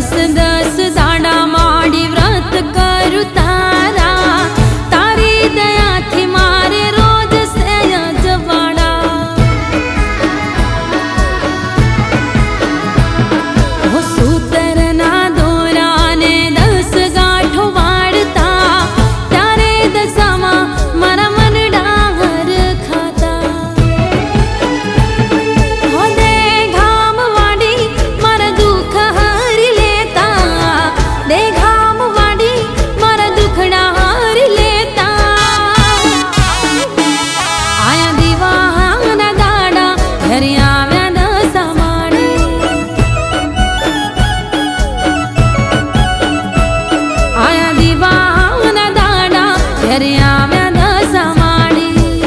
दस दस दाड़ा माड़ी व्रत करू तारा, तारी दया थी मारे रोज से जवाड़ा। वो सूतर ना दोरा ने 10 गांठो वाड़ता, त्यारे दसामा मारा मन डावर खाता। हो दे घाम वाड़ी मारा दुख हरी लेता, दे घाम वाड़ी मारा दुखड़ा हरी लेता। आया दीवाना दाड़ा घरे आव्या दसा माड़ी, आया दीवाना दाड़ा घरे आव्या दसा माड़ी।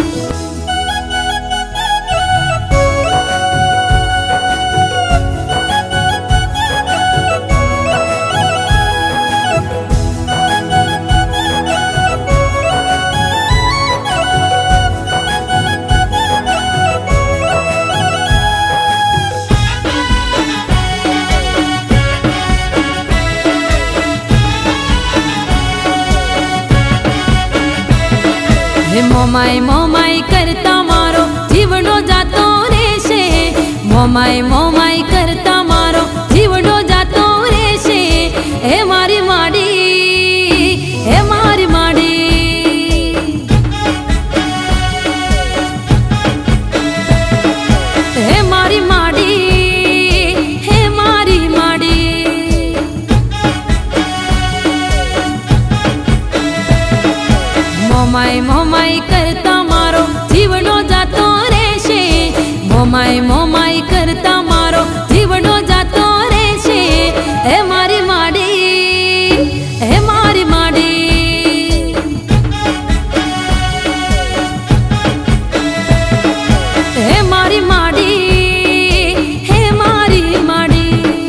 हे मोमाई करता मारो जीवड़ो जातो रेशे, मोमाई करता मारो जीवड़ो जातो रेशे। हे मारी माड़ी, हे मारी माड़ी, हे मारी माड़ी, हे मारी माड़ी। मोमाई करता मारो जीवड़ो जातो रेशे, मोमाई करता मारो जीवड़ो जातो रेशे। हे मारी माड़ी, हे मारी माड़ी, हे मारी माड़ी, हे मारी माड़ी।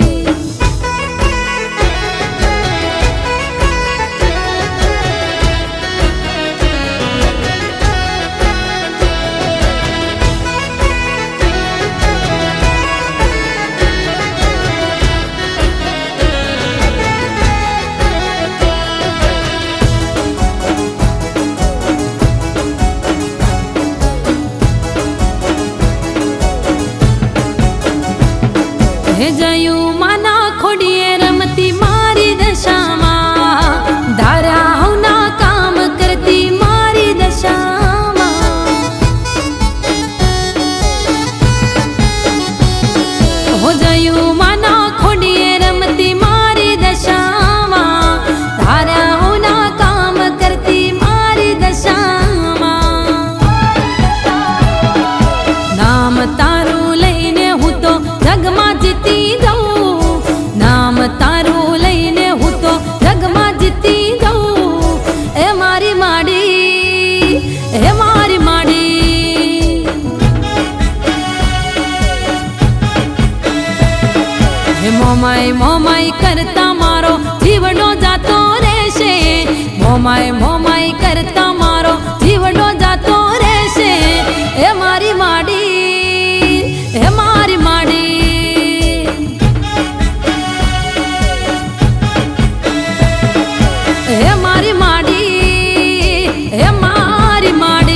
हे जयू माना खोड़िए रमती मारी दशामा, धारा ना काम करती मारी दशामा। हो जयू माना खोड़िए रमती मारी दशामा, धारा ना काम करती मारी दशामा। नाम तारू लईने हूँ तो जगमा जीती जाऊं, नाम तारू लईने हूँ तो जगमा जीती जाऊं। ए मारी माड़ी, ए मारी माड़ी, हे मोमाई करता मारो जीवड़ो जातो रेशे, मोमाई करता मारो जीवड़ो जातो रेशे। ए मारी माड़ी, हे मारी माड़ी, हे मारी माड़ी, हे मारी माड़ी।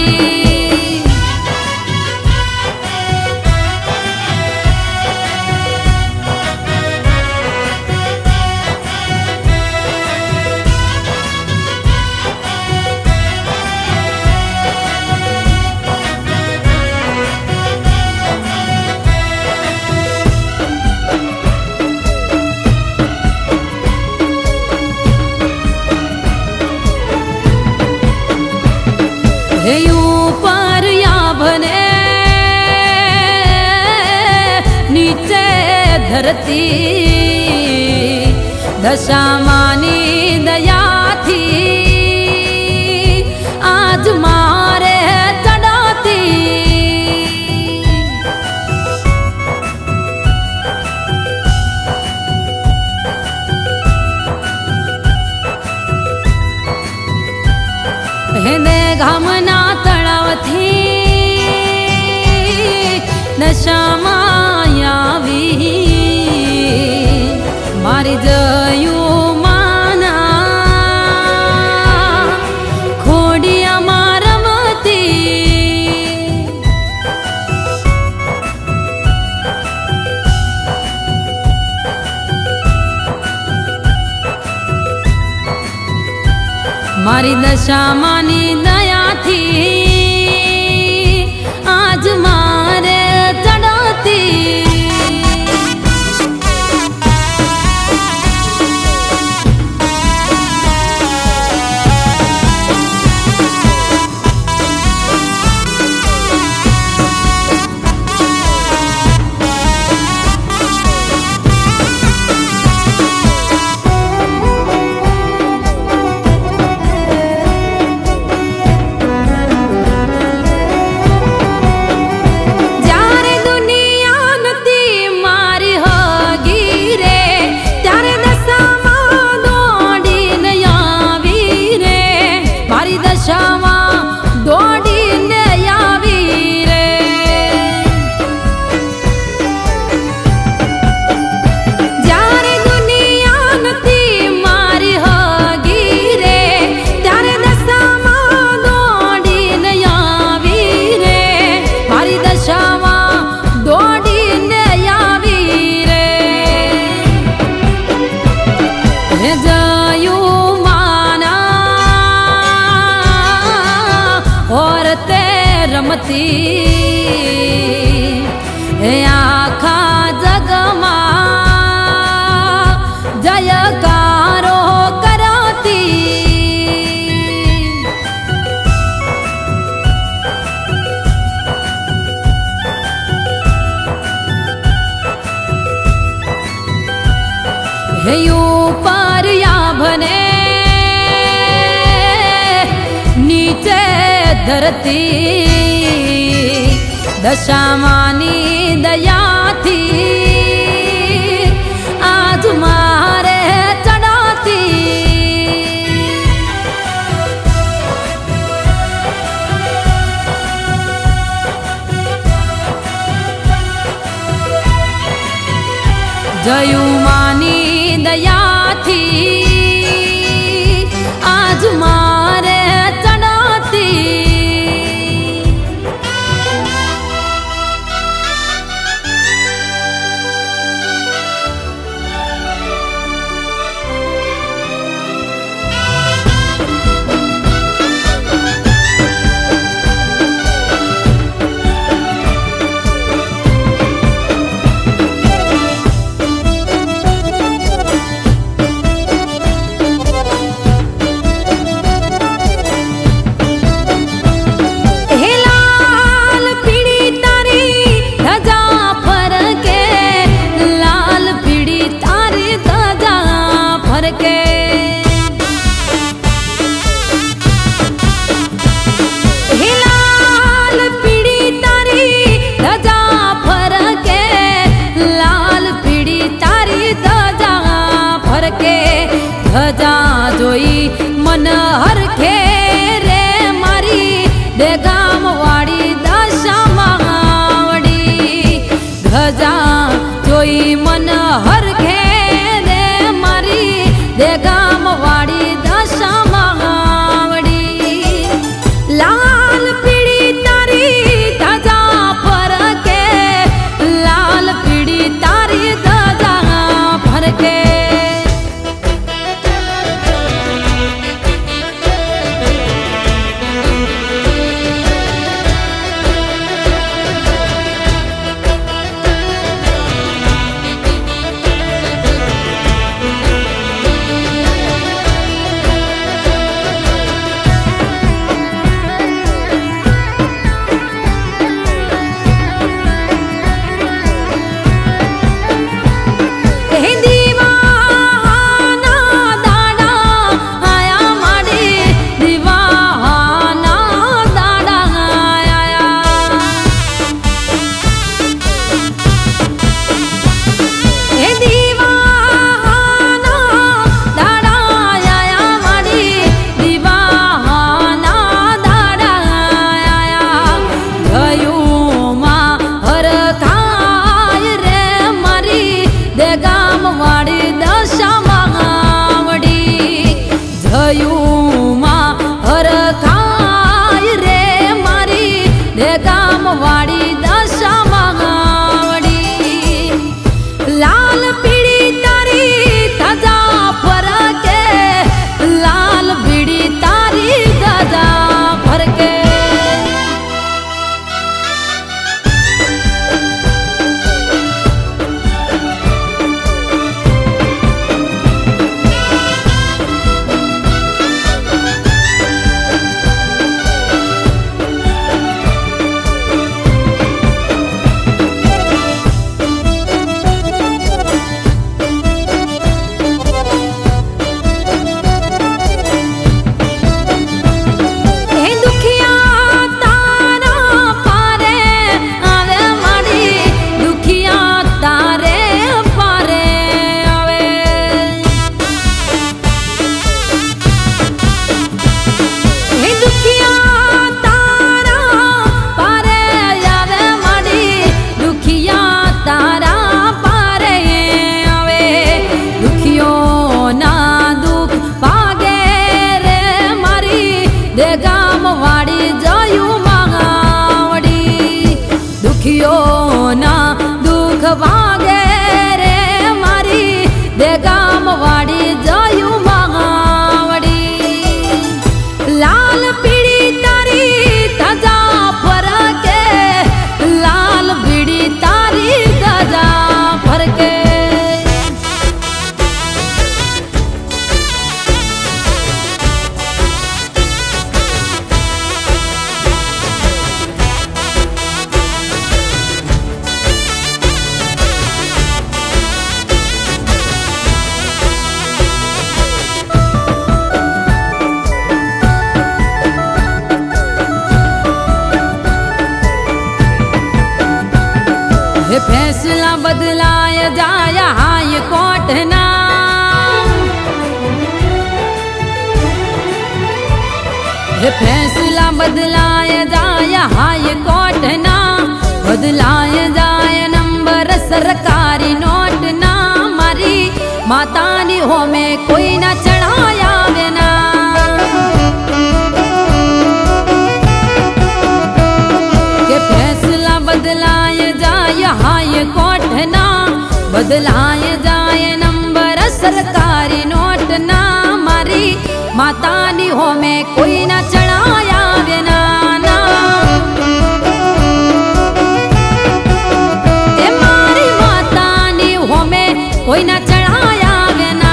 हे ऊपर या बने नीचे धरती, दशा मानी दया थी आज मारे चढ़ाती। हे दे घामना तड़ाव थी दशा मायावी, मारी मारी दशा मानी दया थी आज मारे चढ़ती। रमती आखा जगमा जयकारो करती। हे ऊपर या भने नीचे धरती दशा मानी दया थी आज मारे चढ़ाती। जयू मानी दया थी आज मारे चढ़ाती। ध्वजा जोई मन हर खे रे मारी दे गाम वाड़ी दशा मावड़ी। ध्वजा जोई मन हर खे रे मारी दे गाम वाड़ी दशा मावड़ी। लाल पीड़ी तारी ध्वजा पर के लाल पीड़ी तारी ध्वजा पर के। लाल पीड़ी तारी दुखियो ना दुख भागे रे मारी दे गाम वाड़ी जायू मावड़ी दुखियो ना दुख भागे रे मारी दे गाम वाड़ी जायू मावड़ी लाल पीड़ी तारी ताजा फरके लाल पीड़ी तारी ताजा फरके फैसला बदलाया जाया हाई कोर्ट ना फैसला बदलाया जाया हाई कोर्ट ना बदलाया जाए नंबर सरकारी नोट ना मारी माता नी हो में कोई ना चढ़ाया ना के फैसला बदलाया हाई कोर्ट ना बदलाए जाए नंबर सरकारी नोट ना मारी माता नी हो में कोई ना चढ़ाया ना ए मारी माता नी हो में कोई ना चढ़ाया ना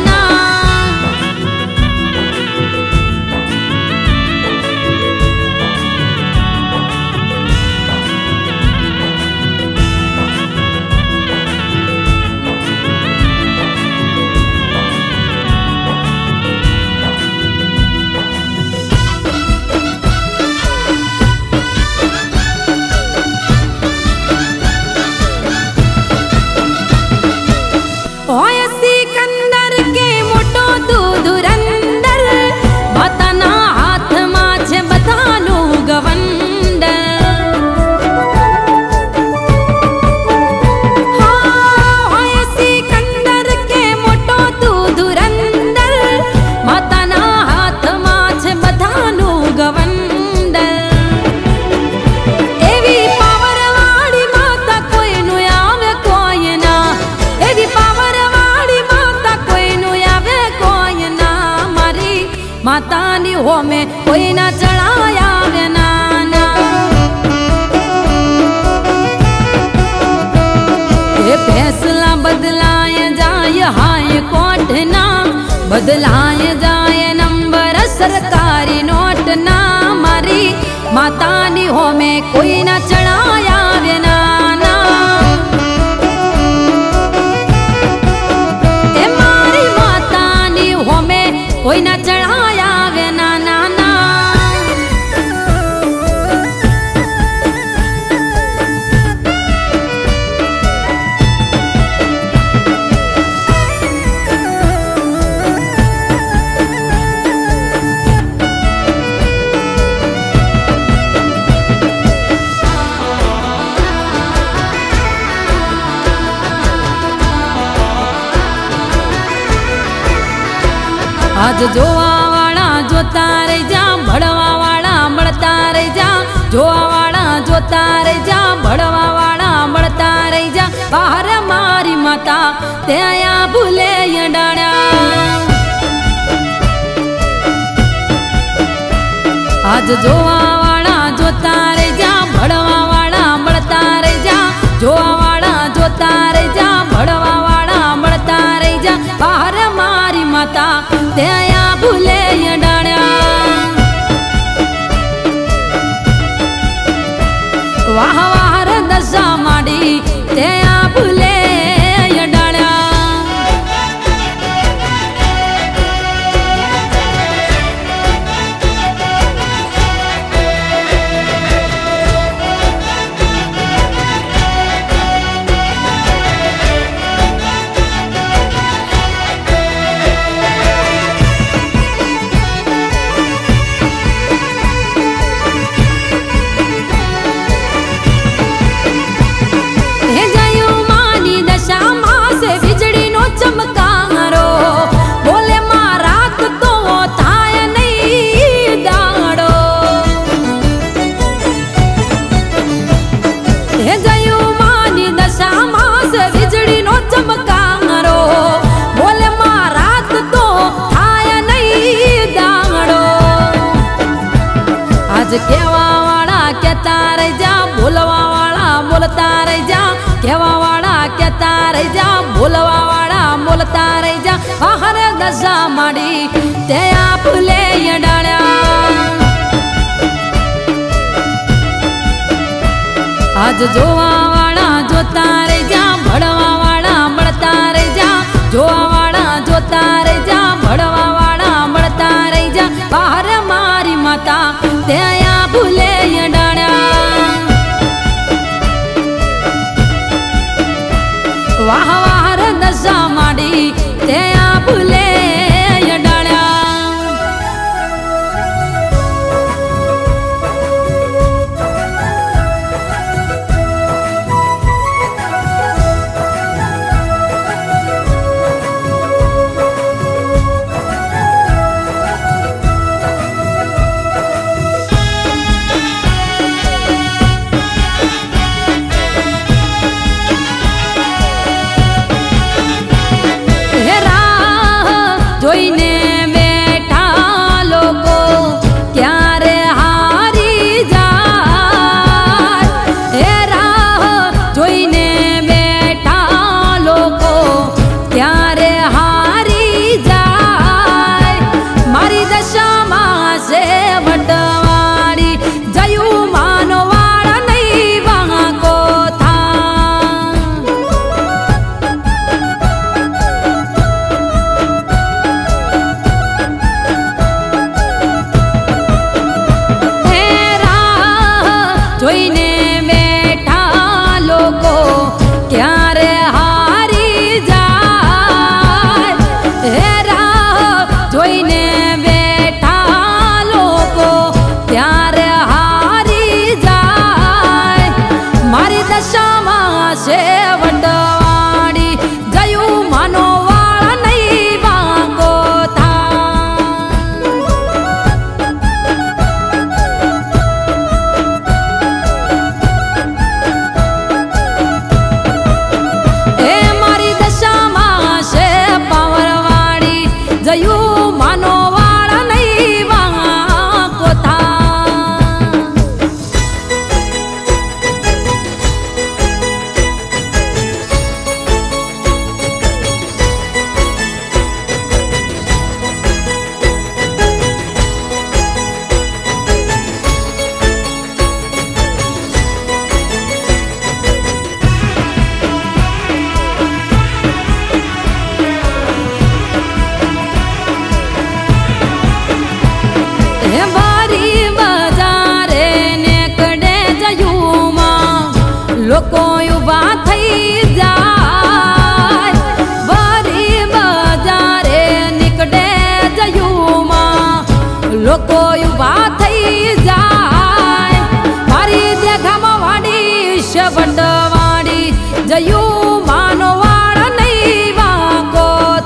माता नी हो में कोई ना चढ़ाया ना ये फैसला बदलाया जाए हाई कोर्ट ना बदलाया जाए नंबर सरकारी नोट ना मारी माता नी हो में कोई ना चढ़ाया ना ए मारी माता नी हो में कोई ना चढ़ाया आज जोवा वाला जोता रही जा भड़वा वाला बढ़ता रही जा जोवा वाला जोता रही जा भड़वा वाला बढ़ता रही जा बाहर मारी माता त्या भूले ये डाड़ा आज जोवा वाला जोता रही जा भड़वा वाला बढ़ता रही जा जोवा वाला जोता रही जा भड़वा वाला बढ़ता रही जा बाहर मारी माता त्या भूले ये डाड़ा वाह वाह रे दशा माड़ी त्या भूले ये डाड़ा रही जा बाहर दशा माड़ी ते आप ले डाल्या आज जोवा वाला जोता रही जा भड़वा वाला बढ़ता रही जा जोवा वाला जोता रही जा भड़वा वाला बढ़ता रही जा बाहर मारी माता ते आप ले डाल्या वाह वाह दशा माड़ी ते आप ले डाल्या જોઈને બેઠા લોકો ક્યારે હારી જાય એ રાહ જોઈને બેઠા લોકો ક્યારે હારી જાય મારી દશામાં છે વટવાળી જયું માનો વાળા નહીં વાંકો જોઈને બેઠા લોકો ક્યારે હારી જાય હે રાહ જોઈને બેઠા લોકો ક્યારે હારી જાય મારી દશામાં છે વટવાળી જયું માનો વાળા નહીં વાંકો જયું માનો વાળા નહીં વાંકો બારી બજારે નેકડે જયુમાં લોકો ઉભા થઈ જાય બારી બજારે નીકળે જયુમાં લોકો ઉભા થઈ જાય મારી દેખામાં વાડી શબટવાડી જયું માનો વાળા નહીં વાંકો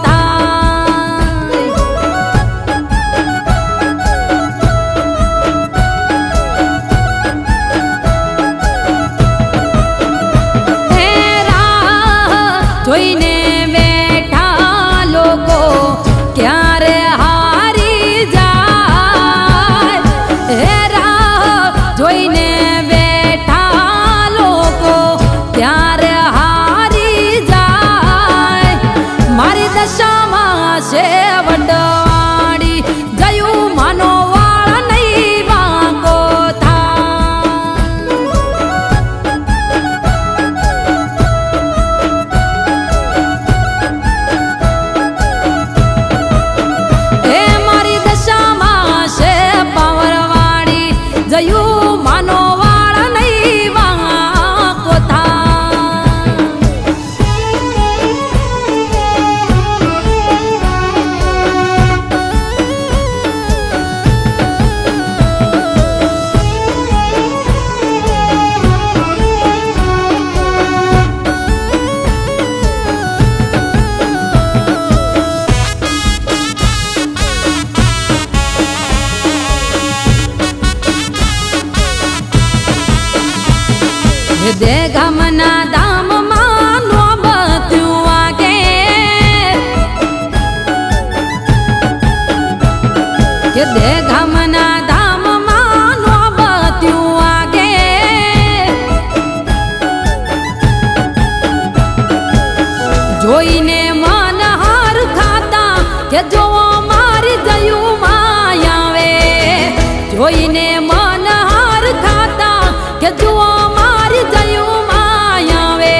જોઈને બેઠા લોકો ક્યારે હારી જાય હે રાહ જોઈને બેઠા લોકો ક્યારે હારી જાય મારી દશામાં છે વટવાળી જયું માનો વાળા નહીં વાંકો જયું માનો વાળા નહીં વાંકો દે ગમના દામમાં નોબતું વાગે કે દે ગમના દામમાં નોબતું વાગે જોઈને મન હાર કે જો મારી જયું માં આવે જોઈને મન હાર ખાતા કે જો મારી જયું માં આવે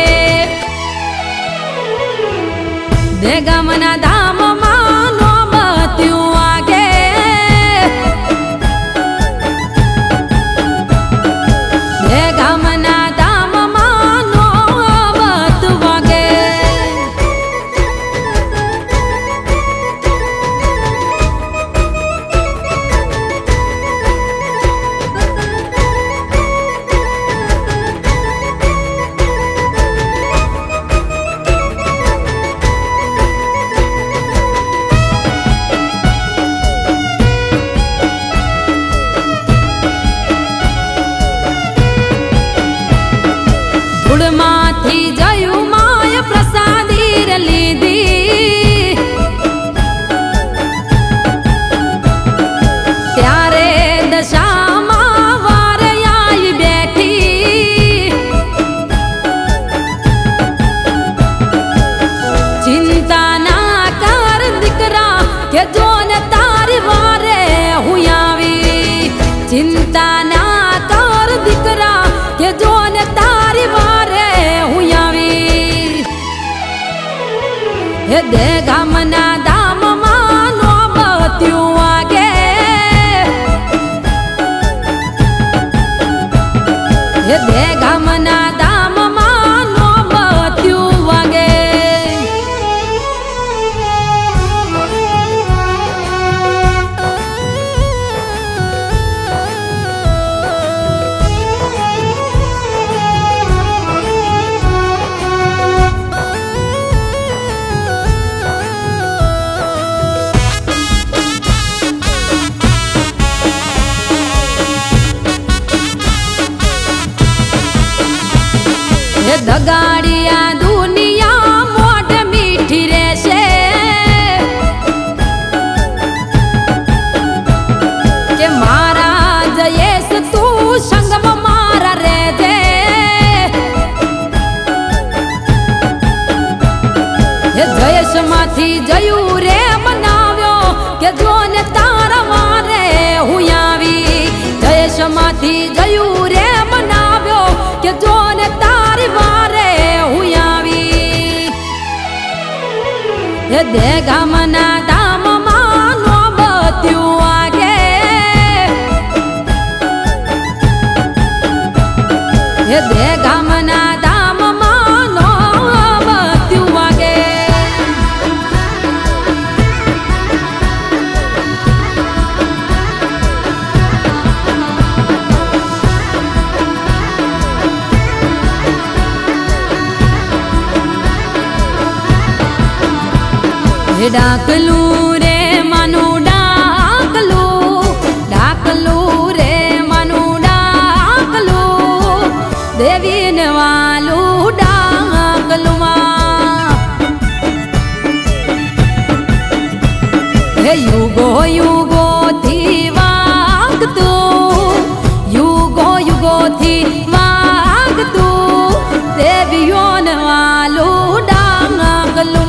દે ગામના ધામમાં નો બત્યું આગે દે ગામના ધૂળમાંથી જયું માય પ્રસાદી લીધી ત્યારે દશામાં વાર આઈ બેઠી ચિંતા ના કર દીકરા કે જો ને તારી વારે હું આવી ચિંતા ના કર દીકરા કે જો ને તારી વારે હું આવી હે દે ગામના ધામમાં નો બત્યું આગે હે દે ગામના ધામમાં નો બત્યું વાગે દગાડિયા દુનિયા મોઢ મીઠી રહેશે કે મારા જયેશ તું સંગમાં મારા રહેજે હે જયેશ માંથી જયું રે બનાવ્યો કે જો ને તારા વારે હું આવી જયેશ માંથી જયું રે બનાવ્યો કે જો ને તારી વારે હું આવી હે દે ગામના ધામમાં નો બત્યું આગે હે દે ગામના ધામમાં નો બત્યું આગે ડાકલું રે માનું ડાકલું ડાકલું રે માનું ડાકલું દેવીને વાલું ડાકલું હે યુગો યુગો થી વાગતું યુગો યુગો થી વાગતું દેવીઓને વાલું ડાકલું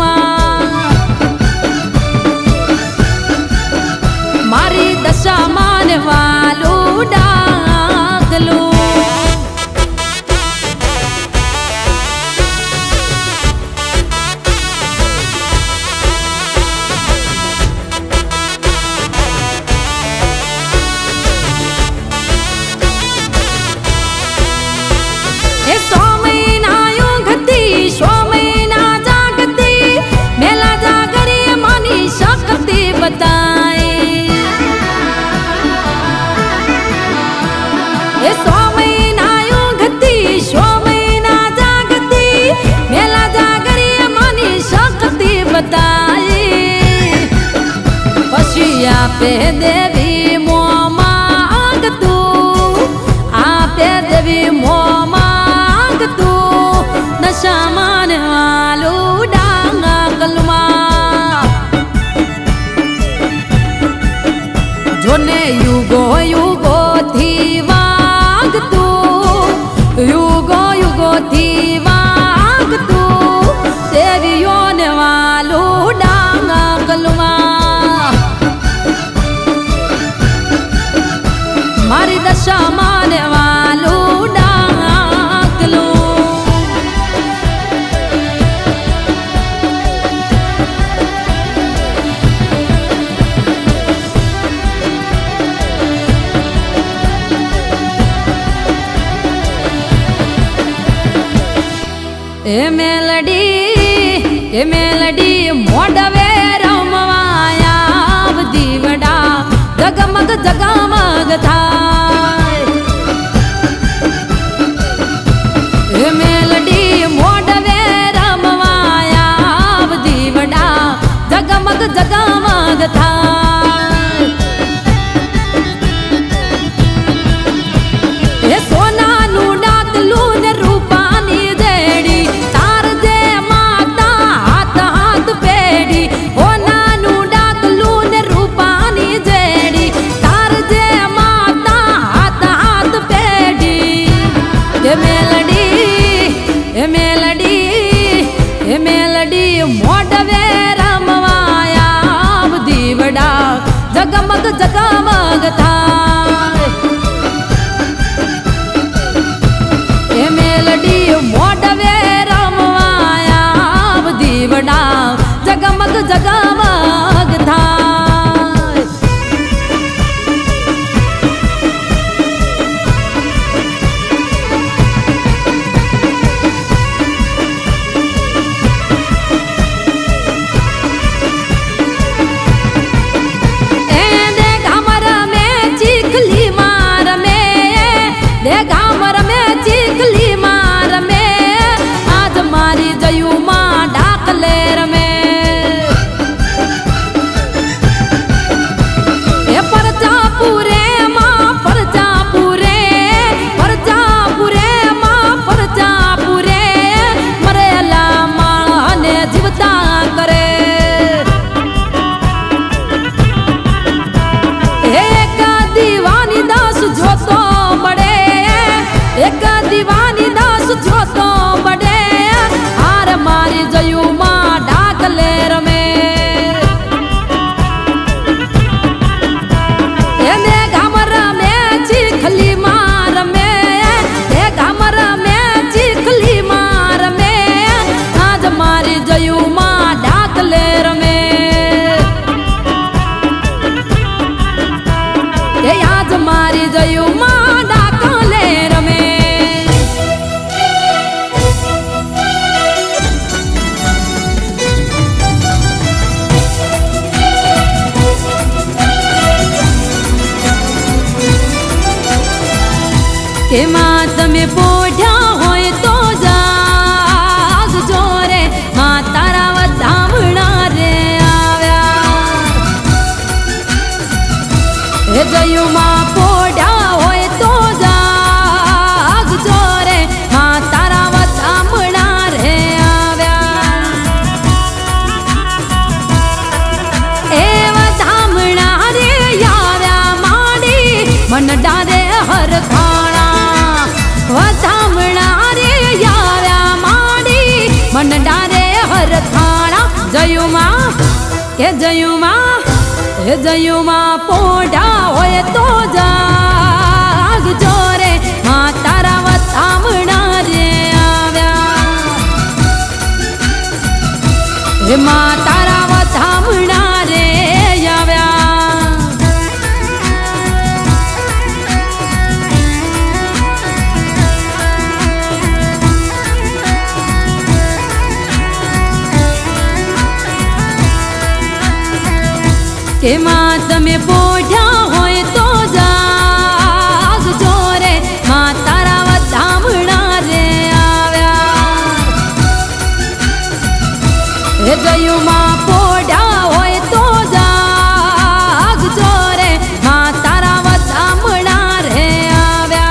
મારી દશામાં વાલું ડાકલું એ સો મહિના ઊંઘતી સો મહિના જાગતી મેલા જાગરી માની શક્તિ બતાઈ એ સો મહિના ઊંઘતી સો મહિના જાગતી મેલા જાગરી માની શક્તિ બતાઈ પછી આપે દેવી મો માંગતું આપે દેવી મો માંગતું નશામાં વાલું ડાકલું જોને યુગો યુગો થી વાગતું યુગો યુગો થી વાગતું દેવીઓને વાલું ડાકલું ए मेलडी मोडवे रमवाया दीवड़ा जगमग जगमग थाय। ए मेलडी मोडवे रमवाया दीवड़ा जगमग जगमग थाय। ए सोना नु डाकलू ने रूपानी जेड़ी तार जे माता हाथ हाथ पेड़ी। ओ नानू डाकलू ने रूपानी जेड़ी तार जे माता हाथ हाथ पेड़ी। ए मेलडी ए मेलडी ए मेलडी मोडवे रमवाया दीवड़ा जगमग जगमग थाय। ए मेलडी मोडवे रमवाया दीवड़ा जगमग जगमग थाय। ए दे घमर में चिखली मार में दे घमर में चिखली मार में आज मारी जयू माँ डाकलेर में। ए परजापुरे माँ परजापुरे परजापुरे माँ परजापुरे मरेला माँ ने जीवता करे। एक दीवानी दास जो तो बड़े एक दीवानी दास जो तो बड़े हार मारी जयू माँ डाकलेर में। ए दे घमर में चिखली मार में ए घमर में चिखली मार में आज मारी जयू माँ डाकलेर में। ए आज मारी जयू माँ डाकलेर में। के मात में पोढ़ा होए तो जाग जोरे माँ तारा वधामणा रे आव्या। ए जयू माँ पोढ़ा होए तो जाग जोरे माँ तारा वधामणा रे आव्या। ए वधामणा रे आव्या माड़ी मन डारे हर खाना। वधामणा रे आव्या माड़ी मन डारे हर खाना। जयू माँ ए जयू माँ ए जयू माँ पोढ़ा होए तो जाग जोरे माँ तारा वधामणा रे आव्या। ए माँ तारा वधामणा रे आव्या। के मात में पोढ़ा होए तो जाग जोरे माँ तारा वधामणा रे आव्या। ए जयू माँ पोढ़ा होए तो जाग जोरे माँ तारा वधामणा रे आव्या।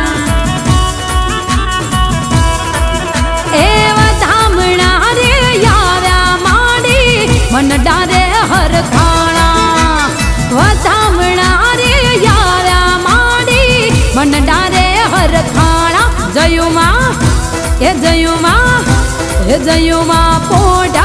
ए वधामणा रे आव्या माड़ी मन डारे हर खाना। वधामणा रे आव्या माड़ी मन डारे हर खाना। जयू माँ ए जयू माँ पोढ़ा